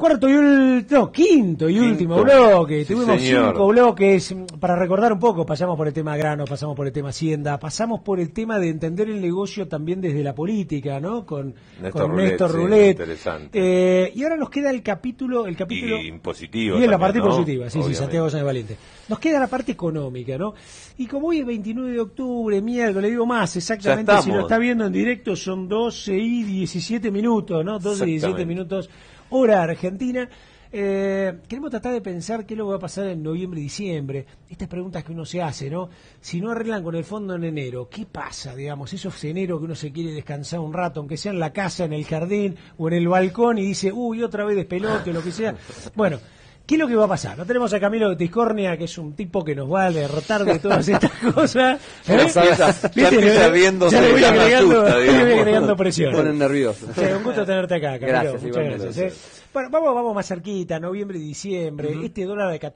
Quinto y último bloque. Sí, Tuvimos señor. 5 bloques. Para recordar un poco, pasamos por el tema grano, pasamos por el tema hacienda, pasamos por el tema de entender el negocio también desde la política, ¿no? Con Néstor Sí, Roulet. interesante. Y ahora nos queda el capítulo Y impositivo. y en la también, parte ¿no? positiva, sí, Obviamente. Santiago Sáenz Valiente. Nos queda la parte económica, ¿no? Y como hoy es 29 de octubre, miércoles, le digo más, exactamente, Ya si lo estamos. está viendo en directo son 12 y 17 minutos, ¿no? 12 y 17 Exactamente. minutos, hora argentina. Queremos tratar de pensar qué es lo que va a pasar en noviembre y diciembre. Estas preguntas que uno se hace, ¿no? Si no arreglan con el fondo en enero, ¿qué pasa, digamos? Esos enero que uno se quiere descansar un rato, aunque sea en la casa, en el jardín o en el balcón, y dice, uy, otra vez despelote o lo que sea. Bueno, ¿qué es lo que va a pasar? No tenemos a Camilo de Tiscornia, que es un tipo que nos va a derrotar de todas estas cosas. Ya empieza riéndose, ya le voy ya me agregando, asusta, le voy digamos. agregando presión. Me ponen nervioso. Sí, un gusto tenerte acá, Camilo. Gracias, Muchas igualmente. gracias. Bueno, vamos más cerquita, noviembre y diciembre. Este dólar de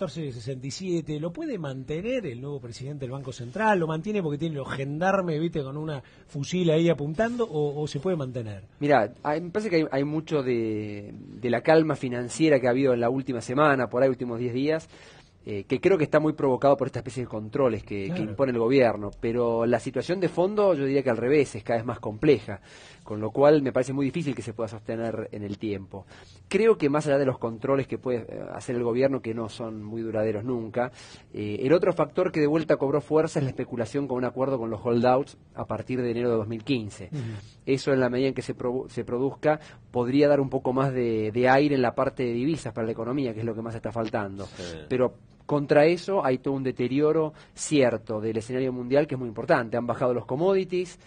14,67, ¿lo puede mantener el nuevo presidente del Banco Central? ¿Lo mantiene porque tiene los gendarmes, viste, con una fusil ahí apuntando? ¿O se puede mantener? Mira, me parece que hay mucho de la calma financiera que ha habido en la última semana, por ahí últimos 10 días, que creo que está muy provocado por esta especie de controles que impone el gobierno. Pero la situación de fondo, yo diría que al revés, es cada vez más compleja, con lo cual me parece muy difícil que se pueda sostener en el tiempo. Creo que más allá de los controles que puede hacer el gobierno, que no son muy duraderos nunca, el otro factor que de vuelta cobró fuerza es la especulación con un acuerdo con los holdouts a partir de enero de 2015. Eso, en la medida en que se produzca, podría dar un poco más de aire en la parte de divisas para la economía, que es lo que más está faltando. Pero contra eso hay todo un deterioro cierto del escenario mundial que es muy importante. Han bajado los commodities,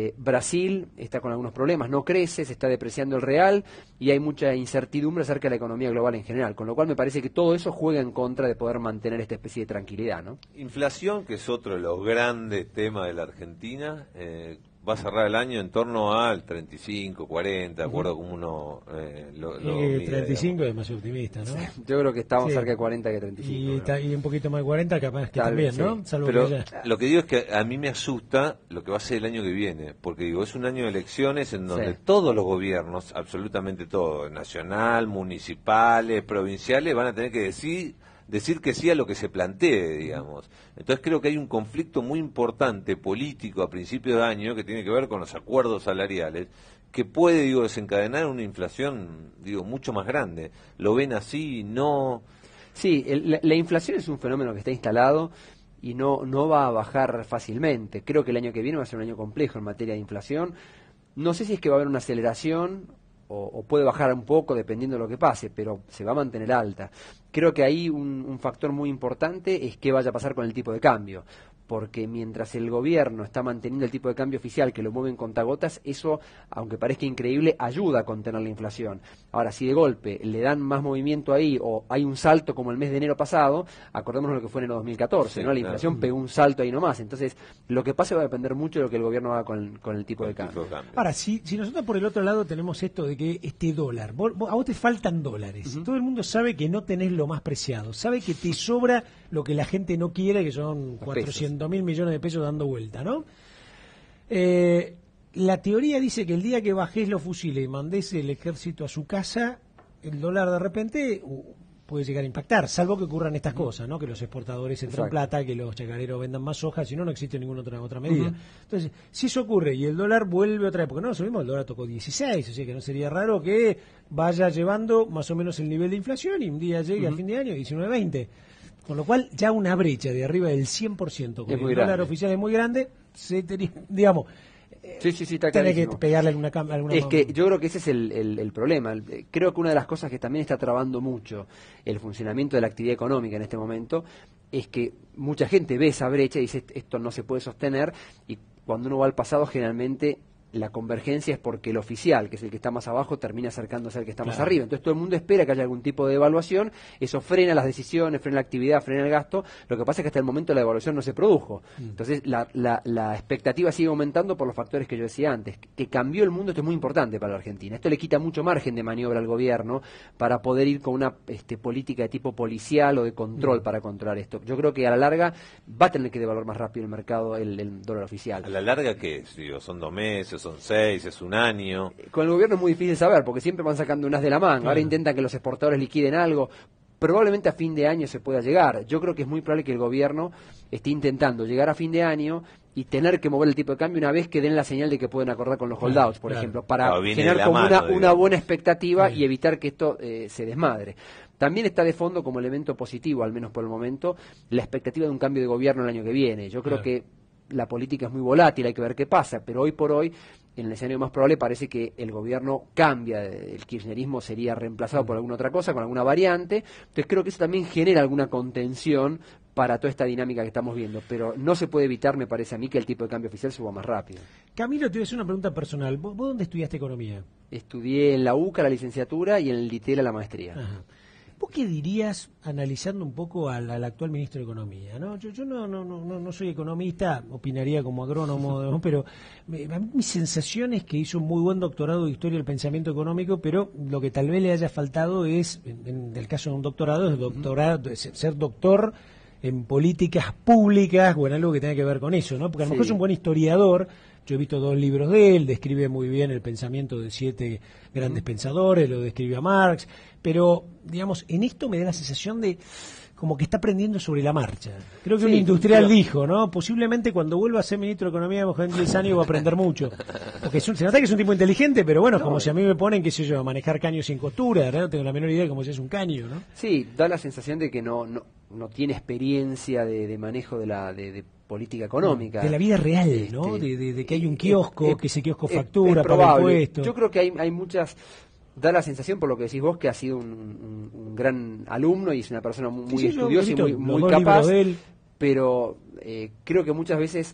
Brasil está con algunos problemas, no crece, se está depreciando el real y hay mucha incertidumbre acerca de la economía global en general, con lo cual me parece que todo eso juega en contra de poder mantener esta especie de tranquilidad, ¿no? Inflación, que es otro de los grandes temas de la Argentina, va a cerrar el año en torno al 35, 40, de acuerdo como uno lo mide, 35 es más optimista, ¿no? Yo creo que estamos Sí. cerca de 40 que 35. Y un poquito más de 40 capaz que Tal también, vez, ¿no? sí. Salvo Pero que ya... lo que digo es que a mí me asusta lo que va a ser el año que viene, porque digo, es un año de elecciones en donde todos los gobiernos, absolutamente todos, nacional, municipales, provinciales, van a tener que decir que sí a lo que se plantee, digamos. Entonces creo que hay un conflicto muy importante político a principios de año que tiene que ver con los acuerdos salariales, que puede, digo, desencadenar una inflación, digo, mucho más grande. ¿Lo ven así? ¿No? Sí, la inflación es un fenómeno que está instalado y no va a bajar fácilmente. Creo que el año que viene va a ser un año complejo en materia de inflación. No sé si es que va a haber una aceleración o puede bajar un poco dependiendo de lo que pase, pero se va a mantener alta. Creo que ahí un factor muy importante es qué vaya a pasar con el tipo de cambio, porque mientras el gobierno está manteniendo el tipo de cambio oficial, que lo mueven contagotas, eso, aunque parezca increíble, ayuda a contener la inflación. Ahora, si de golpe le dan más movimiento ahí, o hay un salto como el mes de enero pasado, acordémonos lo que fue en enero 2014, Sí, ¿no? La claro. inflación pegó un salto ahí nomás. Entonces, lo que pase va a depender mucho de lo que el gobierno haga con el tipo de cambio. Ahora, si nosotros por el otro lado tenemos esto de que este dólar, a vos te faltan dólares, todo el mundo sabe que no tenés lo más preciado, sabe que te sobra lo que la gente no quiere, que son 400.000 millones de pesos dando vuelta, ¿no? La teoría dice que el día que bajés los fusiles y mandés el ejército a su casa, el dólar de repente puede llegar a impactar, salvo que ocurran estas cosas, ¿no? Que los exportadores entren plata, que los chacareros vendan más soja, si no, no existe ninguna otra medida. Entonces, si eso ocurre y el dólar vuelve otra vez, porque no lo subimos, el dólar tocó 16, o sea que no sería raro que vaya llevando más o menos el nivel de inflación y un día llegue a fin de año 19-20. Con lo cual, ya una brecha de arriba del 100%, con el dólar oficial es muy grande, se tenía, digamos, Sí, está tiene que clarísimo. pegarle alguna Es que yo creo que ese es el problema. Creo que una de las cosas que también está trabando mucho el funcionamiento de la actividad económica en este momento es que mucha gente ve esa brecha y dice esto no se puede sostener, y cuando uno va al pasado generalmente la convergencia es porque el oficial, que es el que está más abajo, termina acercándose al que está más arriba. Entonces todo el mundo espera que haya algún tipo de devaluación, eso frena las decisiones, frena la actividad, frena el gasto. Lo que pasa es que hasta el momento la devaluación no se produjo. Entonces la expectativa sigue aumentando por los factores que yo decía antes. Que cambió el mundo, esto es muy importante para la Argentina. Esto le quita mucho margen de maniobra al gobierno para poder ir con una política de tipo policial o de control para controlar esto. Yo creo que a la larga va a tener que devaluar más rápido el mercado, el dólar oficial. ¿A la larga qué es? Digo, ¿son 2 meses? 12, son 6, es un año. Con el gobierno es muy difícil saber, porque siempre van sacando unas de la manga. Ahora intentan que los exportadores liquiden algo. Probablemente a fin de año se pueda llegar. Yo creo que es muy probable que el gobierno esté intentando llegar a fin de año y tener que mover el tipo de cambio una vez que den la señal de que pueden acordar con los holdouts, por ejemplo, para generar como una buena expectativa y evitar que esto se desmadre. También está de fondo como elemento positivo, al menos por el momento, la expectativa de un cambio de gobierno el año que viene. Yo creo que la política es muy volátil, hay que ver qué pasa, pero hoy por hoy, en el escenario más probable, parece que el gobierno cambia, el kirchnerismo sería reemplazado por alguna otra cosa, con alguna variante. Entonces creo que eso también genera alguna contención para toda esta dinámica que estamos viendo, pero no se puede evitar, me parece a mí, que el tipo de cambio oficial suba más rápido. Camilo, te voy a hacer una pregunta personal. ¿Vos dónde estudiaste economía? Estudié en la UCA la licenciatura y en el LITELA la maestría. Ajá. ¿Vos qué dirías, analizando un poco al actual ministro de Economía? ¿No? Yo no soy economista, opinaría como agrónomo, ¿no? Pero a mí mi sensación es que hizo un muy buen doctorado de Historia del Pensamiento Económico, pero lo que tal vez le haya faltado es, en el caso de un doctorado, ser doctor en políticas públicas o en algo que tenga que ver con eso, ¿no? Porque a lo mejor es un buen historiador. Yo he visto 2 libros de él, describe muy bien el pensamiento de 7 grandes pensadores, lo describe a Marx, pero, digamos, en esto me da la sensación de como que está aprendiendo sobre la marcha. Creo que un industrial dijo, ¿no? Posiblemente cuando vuelva a ser ministro de Economía en 10 años va a aprender mucho. Porque se nota que es un tipo inteligente, pero bueno, como si a mí me ponen, qué sé yo, a manejar caños sin costura, ¿no? No tengo la menor idea de cómo se hace un caño, ¿no? Sí, da la sensación de que no tiene experiencia de manejo de política económica. De la vida real, ¿no? De que hay un kiosco, que ese kiosco factura, paga impuestos. Yo creo que hay muchas... Da la sensación, por lo que decís vos, que ha sido un gran alumno y es una persona muy estudiosa y muy capaz, pero creo que muchas veces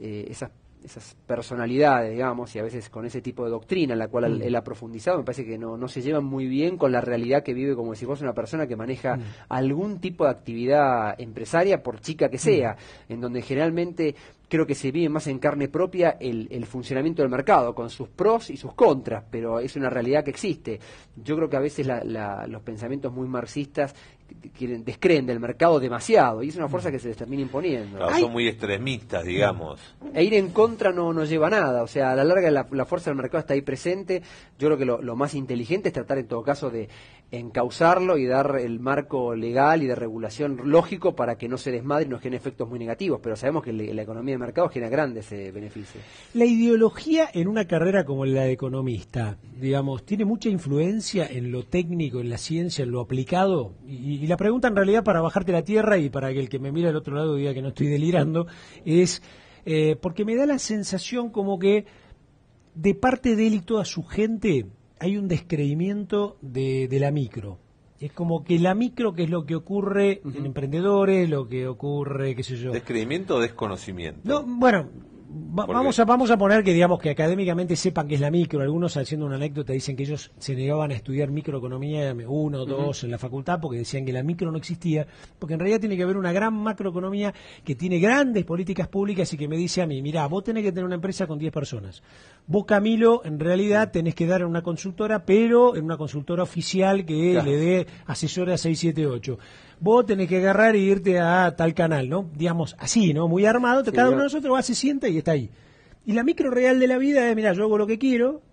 esas personalidades, digamos, y a veces con ese tipo de doctrina en la cual él ha profundizado, me parece que no se llevan muy bien con la realidad que vive, como decís vos, una persona que maneja algún tipo de actividad empresaria, por chica que sea, en donde generalmente creo que se vive más en carne propia el funcionamiento del mercado, con sus pros y sus contras, pero es una realidad que existe. Yo creo que a veces los pensamientos muy marxistas descreen del mercado demasiado, y es una fuerza que se les termina imponiendo. Claro, son muy extremistas, digamos. E ir en contra no lleva a nada, o sea, a la larga la fuerza del mercado está ahí presente. Yo creo que lo más inteligente es tratar en todo caso de encauzarlo y dar el marco legal y de regulación lógico para que no se desmadre y no genere efectos muy negativos, pero sabemos que la economía de mercado genera grandes beneficios. La ideología en una carrera como la de economista, digamos, ¿tiene mucha influencia en lo técnico, en la ciencia, en lo aplicado? Y la pregunta en realidad, para bajarte la tierra y para que el que me mira al otro lado diga que no estoy delirando, es porque me da la sensación como que de parte de él y toda su gente hay un descreimiento de la micro. Es como que la micro, que es lo que ocurre en emprendedores, lo que ocurre, qué sé yo. ¿Descreimiento o desconocimiento? No, bueno, vamos a poner que, digamos, que académicamente sepan que es la micro. Algunos, haciendo una anécdota, dicen que ellos se negaban a estudiar microeconomía 1 o 2 en la facultad porque decían que la micro no existía, porque en realidad tiene que haber una gran macroeconomía que tiene grandes políticas públicas y que me dice a mí, mirá, vos tenés que tener una empresa con 10 personas. Vos, Camilo, en realidad tenés que dar en una consultora, pero en una consultora oficial que le dé asesora 6, 7, 8. Vos tenés que agarrar e irte a tal canal, ¿no? Digamos, así, ¿no? Muy armado, cada uno de nosotros va, se sienta y está ahí. Y la micro real de la vida es, mira, yo hago lo que quiero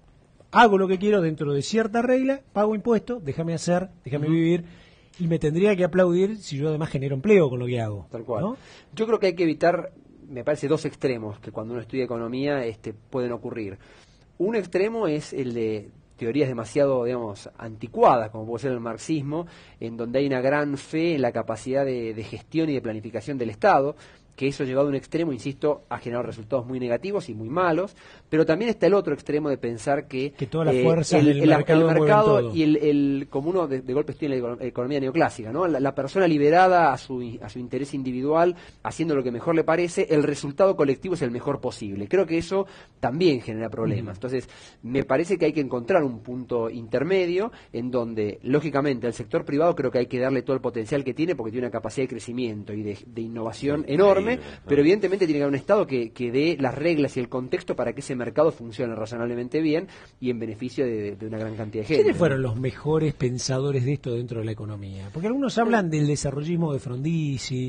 dentro de cierta regla, pago impuestos, déjame hacer, déjame vivir, y me tendría que aplaudir si yo además genero empleo con lo que hago. Tal cual. ¿No? Yo creo que hay que evitar, me parece, 2 extremos que cuando uno estudia economía pueden ocurrir. Un extremo es el de teorías demasiado, digamos, anticuadas, como puede ser el marxismo, en donde hay una gran fe en la capacidad de gestión y de planificación del Estado, que eso llevado a un extremo, insisto, ha generado resultados muy negativos y muy malos, pero también está el otro extremo de pensar que todas las fuerzas del mercado y como uno de golpe estudia en la economía neoclásica, ¿no? La persona liberada a su interés individual, haciendo lo que mejor le parece, el resultado colectivo es el mejor posible. Creo que eso también genera problemas. Entonces, me parece que hay que encontrar un punto intermedio en donde, lógicamente, al sector privado creo que hay que darle todo el potencial que tiene, porque tiene una capacidad de crecimiento y de innovación enorme. Pero evidentemente tiene que haber un Estado que dé las reglas y el contexto para que ese mercado funcione razonablemente bien y en beneficio de una gran cantidad de gente. ¿Quiénes fueron los mejores pensadores de esto dentro de la economía? Porque algunos hablan del desarrollismo de Frondizi,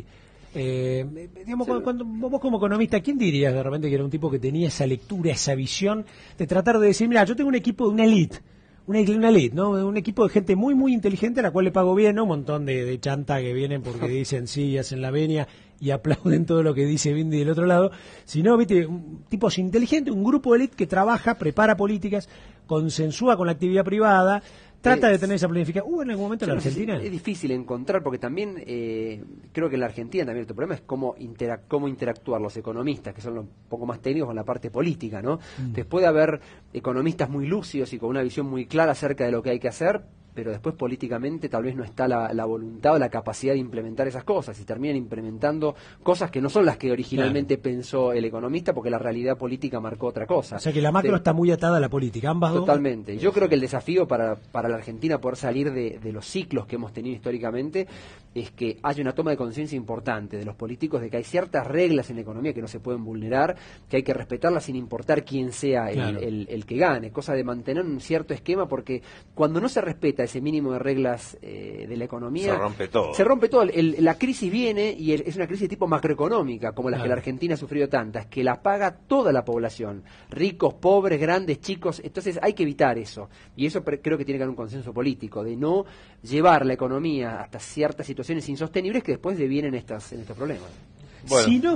Digamos, cuando vos como economista, ¿quién dirías de repente que era un tipo que tenía esa lectura, esa visión de tratar de decir, mira, yo tengo un equipo de una elite, una elite, ¿no? Un equipo de gente muy, muy inteligente a la cual le pago bien, ¿no? Un montón de chanta que vienen porque dicen sí, hacen la venia y aplauden todo lo que dice Bindi del otro lado, sino, viste, tipos inteligentes, un grupo de elite que trabaja, prepara políticas, consensúa con la actividad privada, trata de tener esa planificación. ¿Hubo en algún momento en la Argentina? Es difícil encontrar, porque también creo que en la Argentina también otro problema es cómo interactuar los economistas, que son un poco más técnicos, con la parte política, ¿no? Entonces puede haber economistas muy lúcidos y con una visión muy clara acerca de lo que hay que hacer, pero después políticamente tal vez no está la voluntad o la capacidad de implementar esas cosas, y terminan implementando cosas que no son las que originalmente pensó el economista, porque la realidad política marcó otra cosa. O sea que la macro está muy atada a la política, ambas dos. Totalmente. Yo creo que el desafío para la Argentina poder salir de los ciclos que hemos tenido históricamente es que haya una toma de conciencia importante de los políticos de que hay ciertas reglas en la economía que no se pueden vulnerar, que hay que respetarlas sin importar quién sea el que gane, cosa de mantener un cierto esquema, porque cuando no se respeta ese mínimo de reglas de la economía, se rompe todo. La crisis viene y es una crisis de tipo macroeconómica, como las que la Argentina ha sufrido tantas, que la paga toda la población, ricos, pobres, grandes, chicos. Entonces hay que evitar eso, y eso creo que tiene que haber un consenso político de no llevar la economía hasta ciertas situaciones insostenibles que después devienen en estos problemas. Bueno.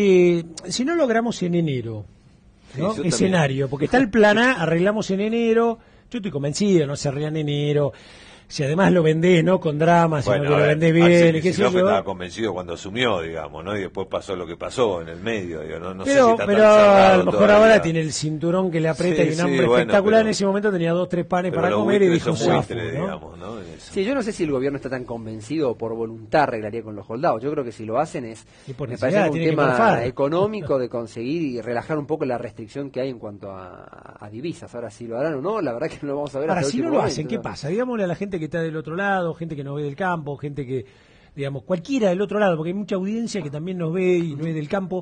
Si no logramos en enero, ¿no? Escenario, porque está el plan A, arreglamos en enero. Yo estoy convencido, no se arregla en enero. Si además lo vendés, ¿no? Con drama, si no lo vendés bien, y qué sé yo. Estaba convencido cuando asumió, digamos, ¿no? Y después pasó lo que pasó en el medio, digo, no sé si está pero tan a lo mejor todavía. ahora tiene el cinturón que le aprieta y un hambre espectacular. En ese momento tenía 2, 3 panes para comer y dijo zafo, ¿no? Digamos, ¿no? Sí, yo no sé si el gobierno está tan convencido o por voluntad arreglaría con los holdados. Yo creo que si lo hacen me parece un tema económico de conseguir y relajar un poco la restricción que hay en cuanto a divisas. Ahora, si lo harán o no, la verdad que no lo vamos a ver. Ahora, si no lo hacen, ¿qué pasa? Digámosle a la gente que está del otro lado, gente que nos ve del campo, gente que, digamos, cualquiera del otro lado, porque hay mucha audiencia que también nos ve y no es del campo.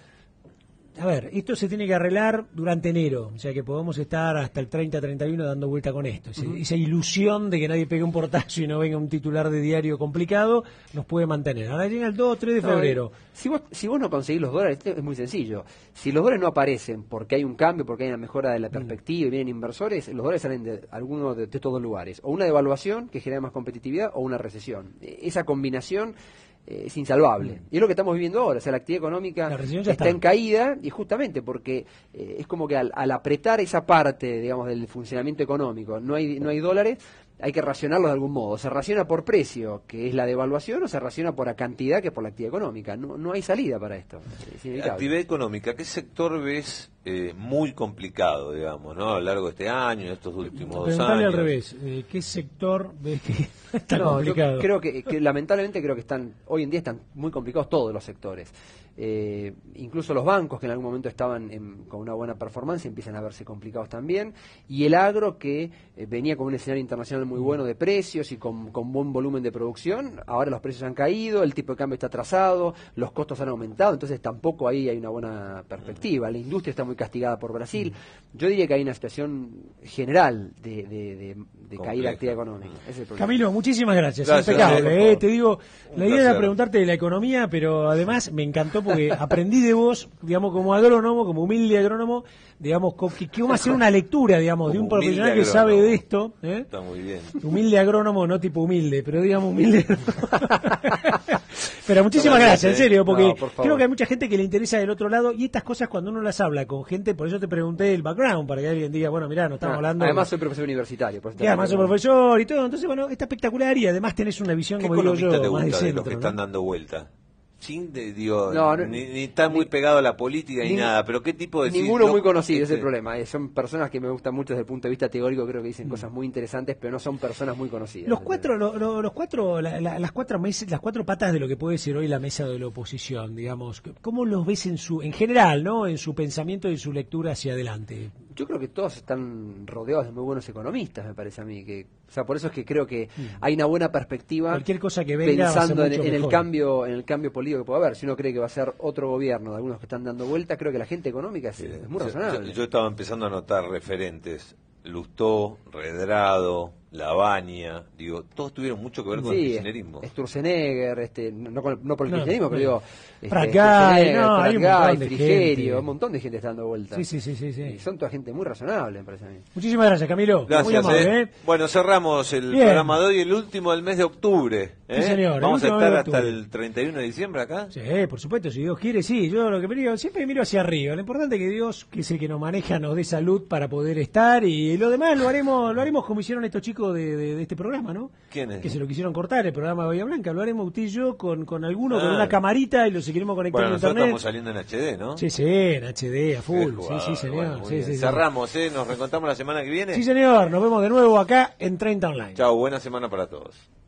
A ver, esto se tiene que arreglar durante enero, o sea que podemos estar hasta el 30, 31 dando vuelta con esto. Esa ilusión de que nadie pegue un portazo y no venga un titular de diario complicado nos puede mantener. Ahora llega el 2 o 3 de febrero. Si vos no conseguís los dólares, es muy sencillo. Si los dólares no aparecen porque hay un cambio, porque hay una mejora de la perspectiva y vienen inversores, los dólares salen de alguno de estos dos lugares. O una devaluación que genera más competitividad o una recesión. Esa combinación es insalvable. Y es lo que estamos viviendo ahora. O sea, la actividad económica está en caída, y justamente porque es como que al apretar esa parte, digamos, del funcionamiento económico, no hay dólares, hay que racionarlo de algún modo. Se raciona por precio, que es la devaluación, o se raciona por la cantidad, que es por la actividad económica. No hay salida para esto. Es inevitable. Actividad económica, ¿qué sector ves muy complicado, digamos, ¿no? A lo largo de este año, de estos últimos 2 años? Al revés, ¿qué sector ves que está complicado? Yo creo que lamentablemente hoy en día están muy complicados todos los sectores. Incluso los bancos, que en algún momento estaban con una buena performance, empiezan a verse complicados también, y el agro, que venía con un escenario internacional muy bueno de precios y con buen volumen de producción. Ahora los precios han caído, el tipo de cambio está atrasado, los costos han aumentado, entonces tampoco ahí hay una buena perspectiva. La industria está muy castigada por Brasil. Yo diría que hay una situación general de caída de actividad económica. Ese es el problema. Camilo, muchísimas gracias. Impecable. Te digo, la idea era preguntarte de la economía, pero además me encantó porque aprendí de vos, digamos, como agrónomo, como humilde agrónomo, digamos, que vamos a hacer una lectura, digamos, de un profesional que sabe de esto. Está muy bien. Humilde agrónomo, no tipo humilde, pero digamos humilde. Pero muchísimas gracias, en serio, porque creo que hay mucha gente que le interesa del otro lado, y estas cosas cuando uno las habla con gente, por eso te pregunté el background, para que alguien diga, bueno, mirá, no estamos hablando... Además soy profesor universitario. Además soy profesor y todo, entonces, bueno, está espectacular, y además tenés una visión, como digo yo, te más de gusta centro, de los que están dando vuelta? Ni está muy no, pegado a la política ni nada, pero ¿qué tipo de... Ninguno muy conocido, ese es el problema. Son personas que me gustan mucho desde el punto de vista teórico, creo que dicen cosas muy interesantes, pero no son personas muy conocidas. Las cuatro patas de lo que puede ser hoy la mesa de la oposición, digamos, ¿cómo los ves en general, ¿no? En su pensamiento y su lectura hacia adelante? Yo creo que todos están rodeados de muy buenos economistas, me parece a mí. O sea, por eso es que creo que hay una buuna perspectiva. Cualquier cosa que venga pensando va a ser en el cambio político que puede haber. Si uno cree que va a ser otro gobierno de algunos que están dando vuelta, creo que la gente económica es muy razonable. Yo estaba empezando a notar referentes. Lustó, Redrado, Lavagna, digo, todos tuvieron mucho que ver con el kirchnerismo. Sturzenegger, no por el kirchnerismo, pero digo, Pratgay, Frigerio, un montón de gente está dando vueltas. Sí. Y son toda gente muy razonable, me parece a mí. Muchísimas gracias, Camilo. Gracias, muy amable, Bueno, cerramos el programa de hoy, el último del mes de octubre. Sí, señor. Vamos a estar hasta el 31 de diciembre acá. Sí, por supuesto, si Dios quiere, sí. Yo lo que miro, siempre miro hacia arriba. Lo importante es que Dios, que es el que nos maneja, nos dé salud para poder estar, y lo demás lo haremos como hicieron estos chicos de este programa, ¿no? ¿Quiénes? Que se lo quisieron cortar, el programa de Bahía Blanca. Lo haremos usted y yo con alguno, con una camarita, y lo seguiremos conectando a internet. Estamos saliendo en HD, ¿no? Sí, en HD, a full. Sí, señor. Bueno, cerramos, nos reencontramos la semana que viene. Sí, señor. Nos vemos de nuevo acá en 30 Online. Chao, buena semana para todos.